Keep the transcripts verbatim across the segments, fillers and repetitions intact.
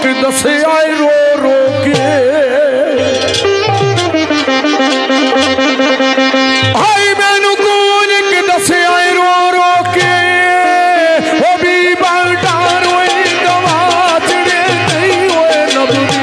दस आए रो रो के आई मैनू कौन के दस आए रो रो के वो भी बांटा रोए गवाचड़े नहीं हुए नबुदे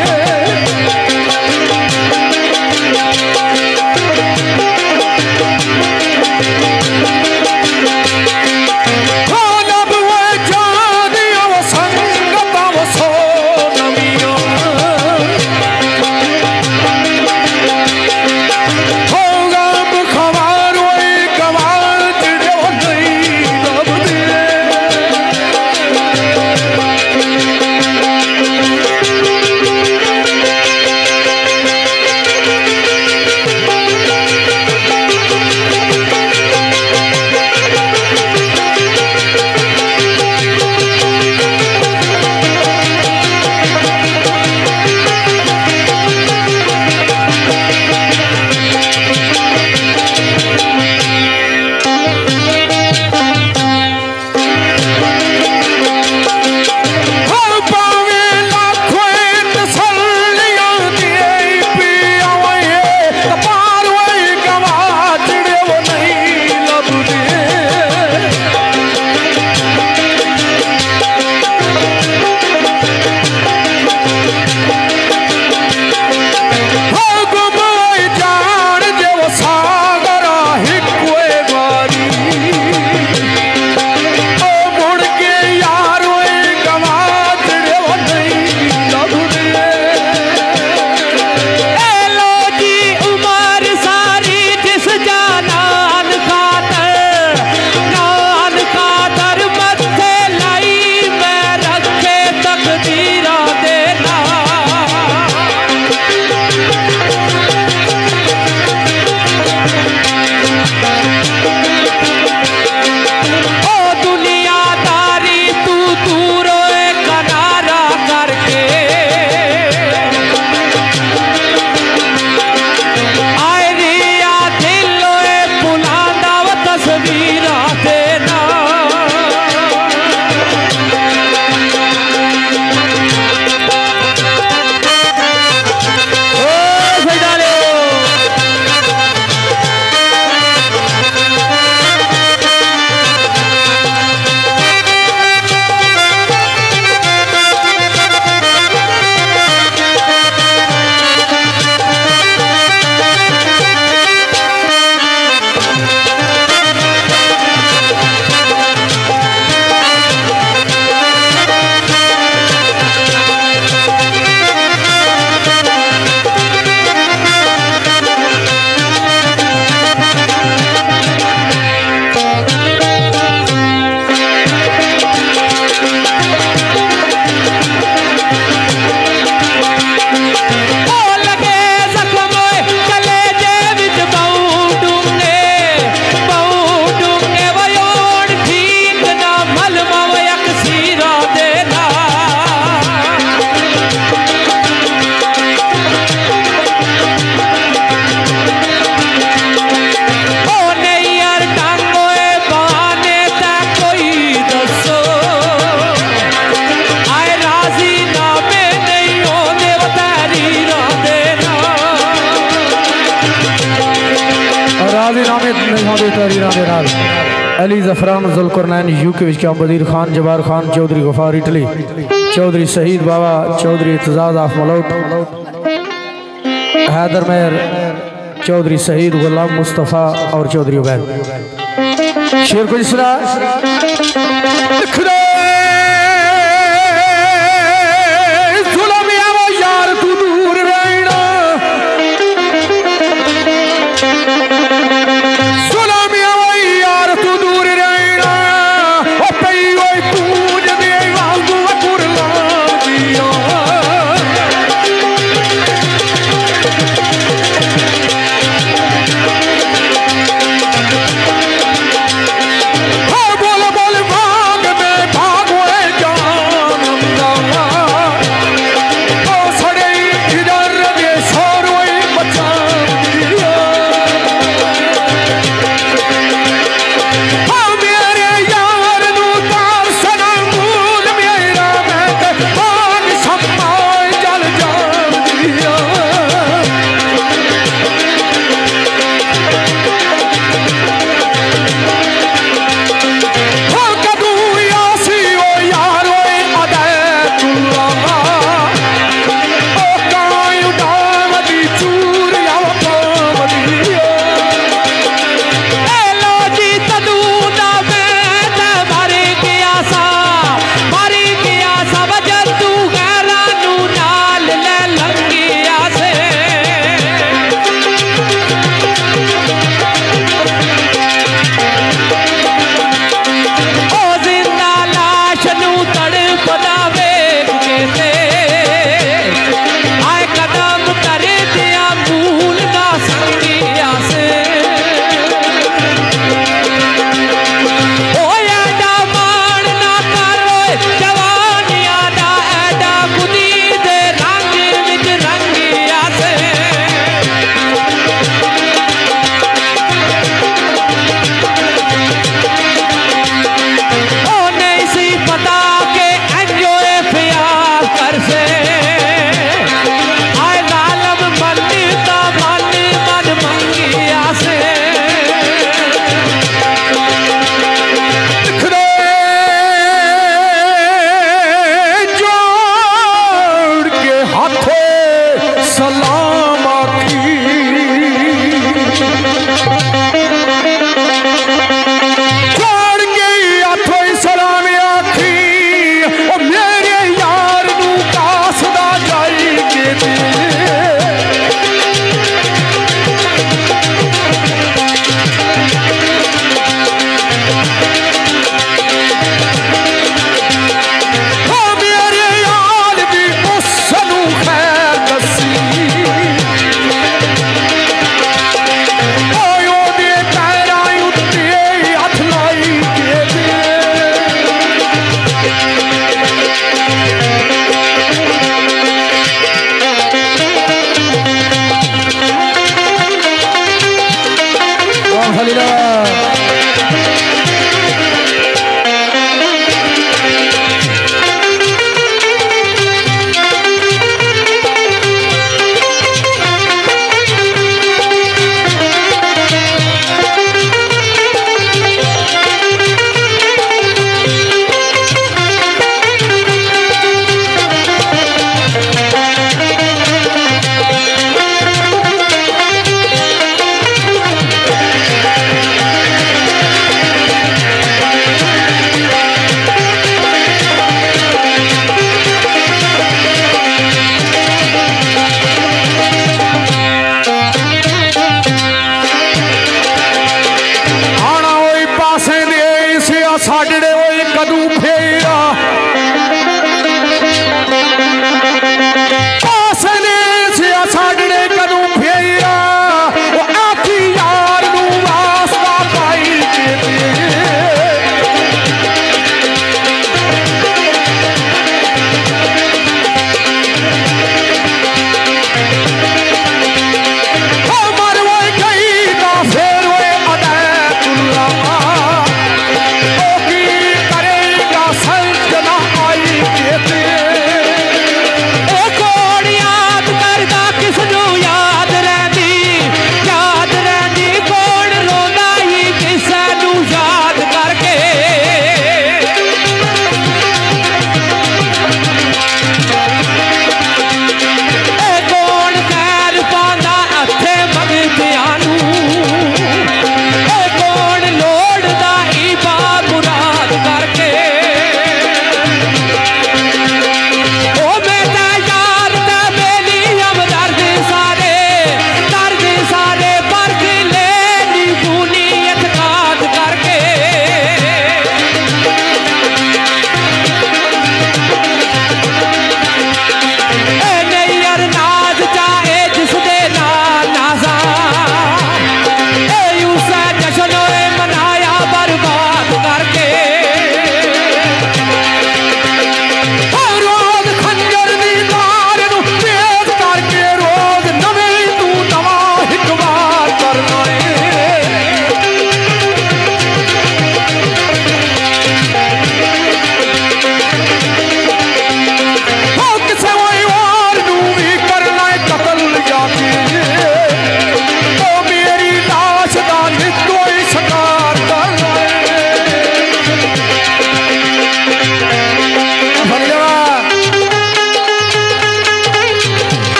अली जफरान जुल्करनैन यूके विच बदीर खान जबार खान चौधरी गफार इटली चौधरी शहीद बाबा चौधरी एतजाज आफ मलौट हैदर मेहर चौधरी शहीद गुलाम मुस्तफ़ा और चौधरी उबैद शेर को जिसरा बोल बोल भाग में भाग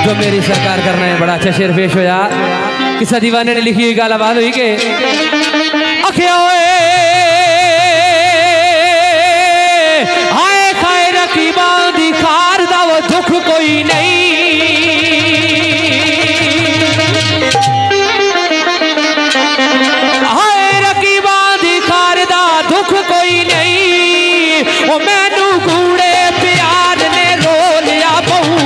जो मेरी सरकार करना है। बड़ा अच्छा शेर पेश होया। किसा दीवाने ने लिखी हुई गाल आबाद हुई के अखिया हाय खाए रकीबा दी खार दा वो दुख कोई नहीं। हाय रकीबा दी खार दा दुख कोई नहीं। ओ मैनू कूड़े प्यार ने रो लिया बहू।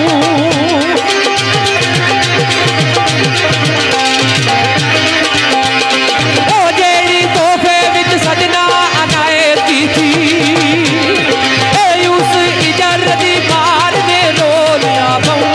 ओ जेड़ी तोहफे विच सजना अनायत की थी ए उस इजर दी मार ने रो लिया बहू।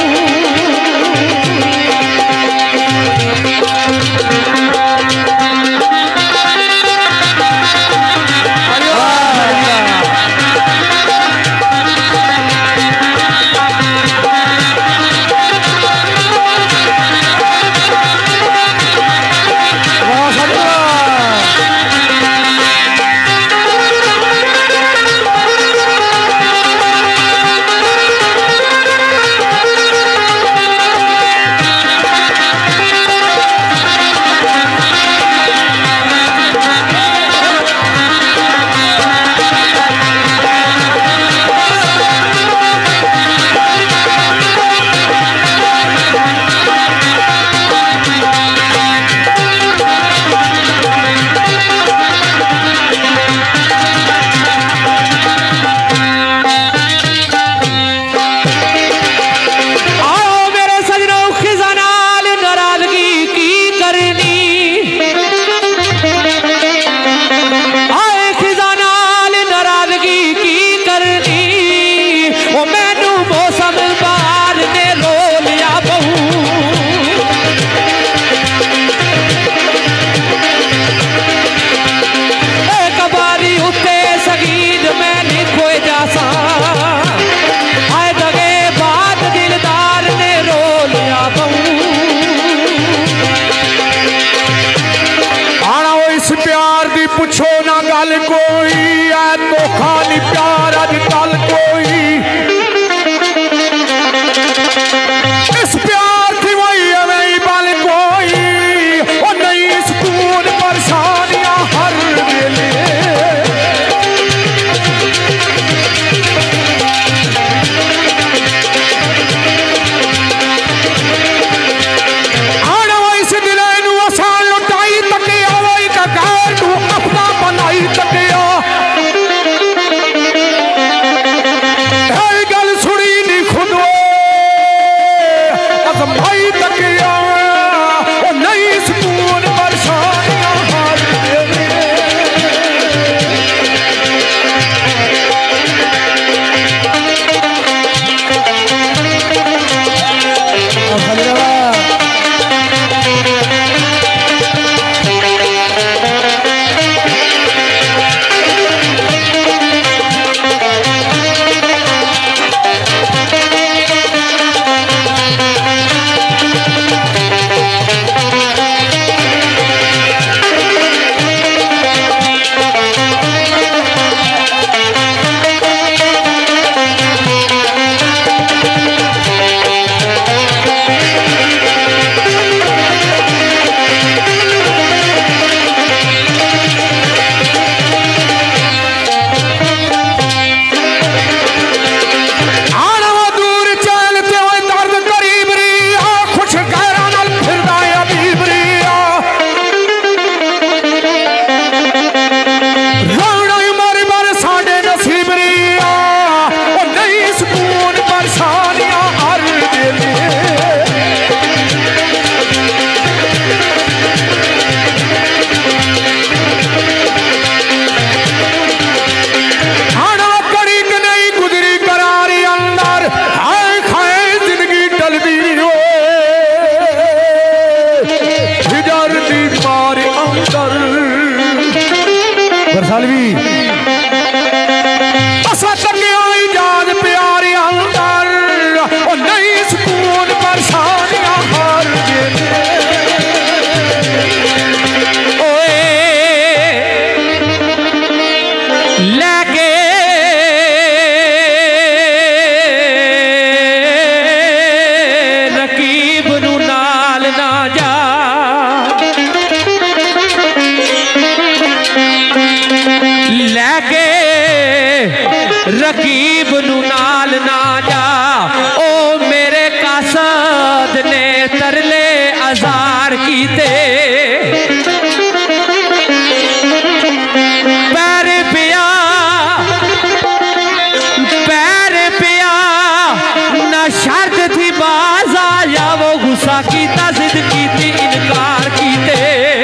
कीता जिद कीती इनकार कीते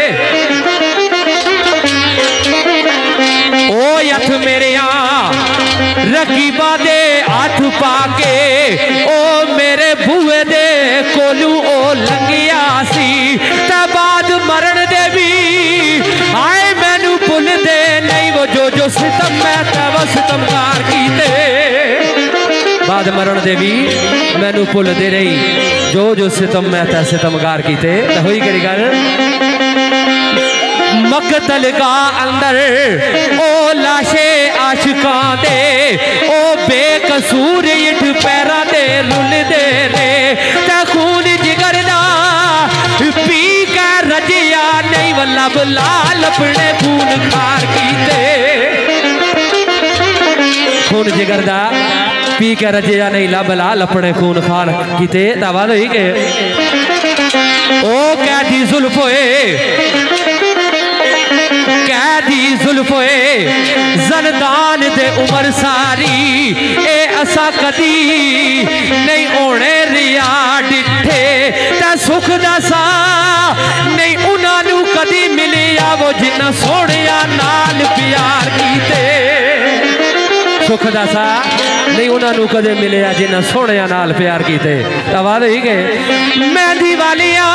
ओ यथ मेरे रकीबा दे हाथ पाके ओ मेरे बूए दे कोलू ओ लंघिया सी ते बाद मरण दे भी आए मैनू भुल दे नहीं वो जो जो सितम मैं ते वो सितमकार कीते बाद मरण दे भी मैनू भुल दे रही जो जो सितम मैं ते सितमकार कीते ते होई केड़ी गल मकतल का अंदर ओ लाशे आशिकां दे ओ बेकसूर इठ पैरा दे रुल दे रे ते खून जिगर दा पी के रजिया नहीं वल्लब लाल अपने खून खार कीते खून जिगर दा पी के रजिया नहीं लब लाल अपने खून खार कीते दावा होई के ओ कैदी जुल्फ होए कैदी जुल्फोए जलदान दे उमर सारी ए असा कदी नहीं होने रिया डिठे ते सुख दसा नहीं उन्होंने कदी मिलिया वो जिन्ना सोनिया नाल प्यार कीते सुख दसा नहीं उन्होंने कदे मिलिया जिन्ना सोनिया नाल प्यार कीते आवाज ही गए मेहंदी वालिया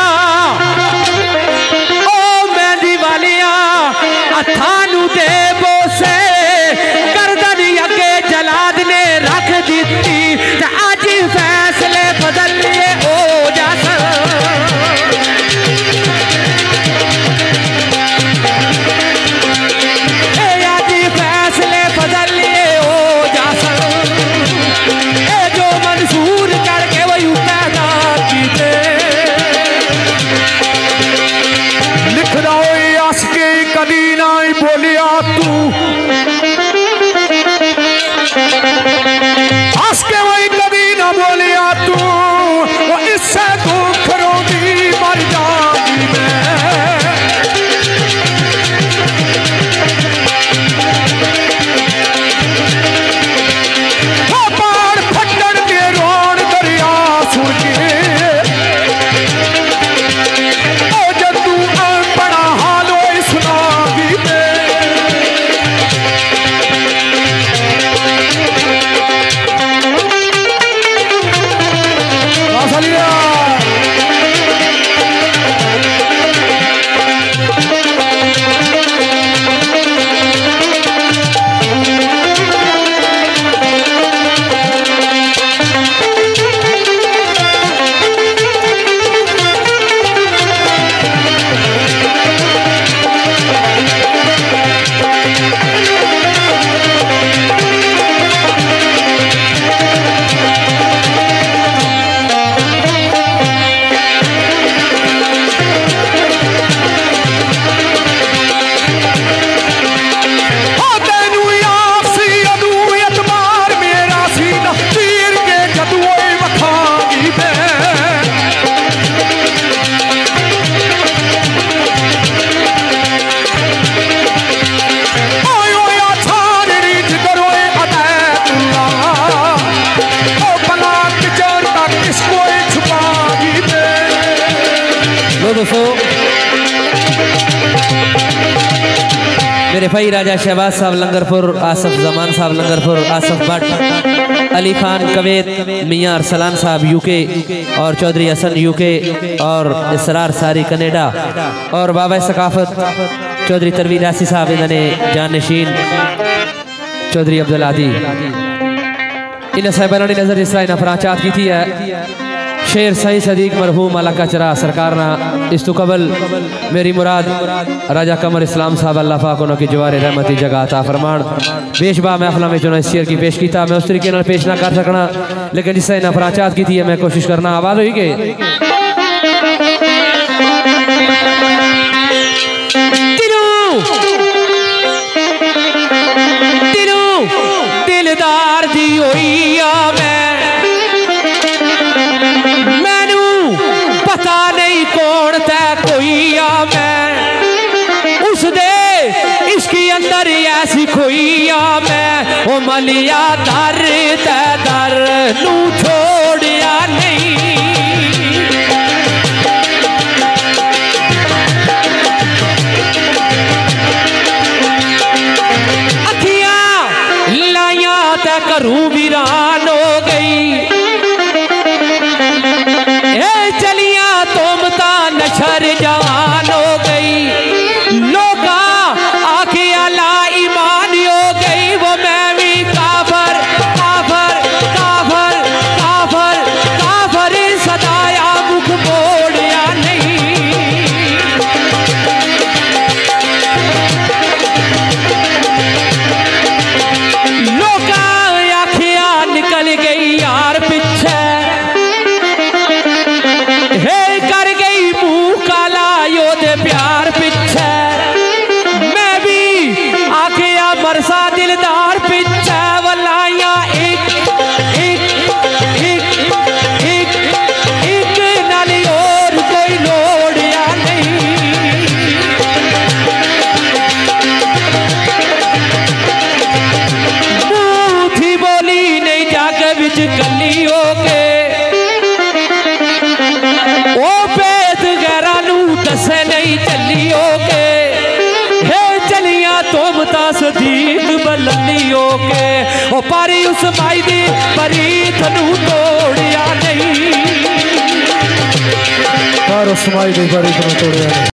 थानू दे बोसे गर्दन अगे जलाद ने रख दी आज फैसले बदल लिए ओ जासन आज फैसले बदल लिए ओ जासन ए जो मंसूर करके वही पैदा कीते लिख रहा आस के कदी ना बोलिया तू हंस के वही कभी ना बोलिया तू वो इससे दुख रोगी मर जाती मैं वो पहाड़ फटन के रोड दरिया सुन के ओ जब तू बड़ा हाल हो सुना मेरे भाई राजा शहबाज साहब लंगरपुर, आसफ जमान साहब लंगरपुर, आसफ भट्ट, अली खान कवेत, मियाँ अरसलान साहब यूके और चौधरी हसन यूके और इसरार सारी कनेडा और बाबा सकाफत चौधरी तरवीर रासी साहब इन्होंने जान नशीन चौधरी अब्दुल आदी इन साहबाना ने नजर इस तरह फराचात की थी है शेर सही सदीक मरहूम अलाका चरा सरकार ना इस तो कबल मेरी मुराद राजा कमर इस्लाम साहब अल्लाह पाक उन्होंने जवार रहमती जगह ता फरमान बेशबा महफिल में जो इस शेर की पेश किया मैं उस तरीके ना पेश ना कर सकना लेकिन जिस तरह फराचात की थी है मैं कोशिश करना आवाज़ हुई के दिलदार दी होई मैं पता नहीं कौन तै कोई आ मैं उस दे इसके अंदर ऐसी खोई आ मैं ओ मलिया दर तै दर नू छोड़िया नहीं सदीक बल्लियो के ओ पारी उस माई दी परी थनू तोड़िया नहीं पर उस माई दी परी थनू तोड़िया नहीं।